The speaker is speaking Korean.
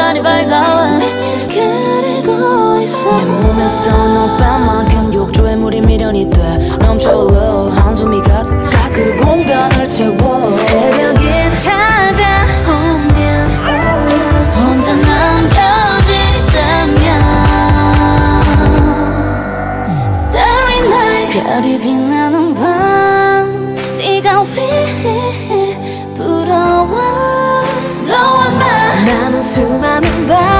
햇살이 밝아 빛을 그리고 있어 내 몸에서 너만큼 욕조에 물이 미련이 돼 넘쳐 올라 한숨이 가득 그 공간을 채워 새벽이 찾아오면 혼자 남겨질 때면 Starry night 별이 빛나는 밤 네가 왜 부러워 너와 나는 수많은 밤